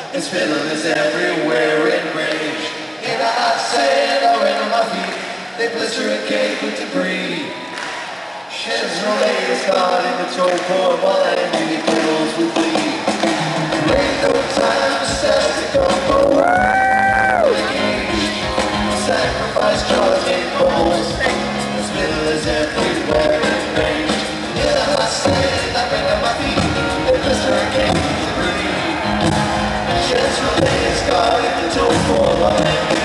It's fiddlers everywhere in range. In the hot sand or in my feet, they blister and cake with debris. Chevrolet is caught in the toe for wine, many fiddles will bleed. There ain't no time for sex to go around the cage. Sacrifice jars and bowls. There's fiddlers everywhere in range. In the hot sand or in my feet, they blister and cake with debris. Chevrolet is caught in the toe for wine.